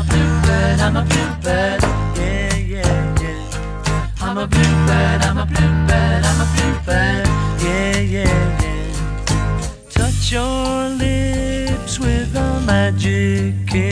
a bluebird, I'm a bluebird. Yeah, yeah, yeah. I'm a bluebird, I'm a bluebird, I'm a bluebird. Yeah, yeah, yeah. Touch your lips with a magic kiss.